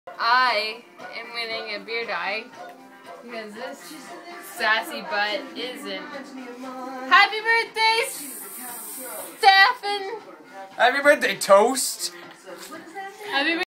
I am winning a beer dye because this sassy butt isn't. Happy birthday, Stefan! Happy birthday, Toast! Happy birthday.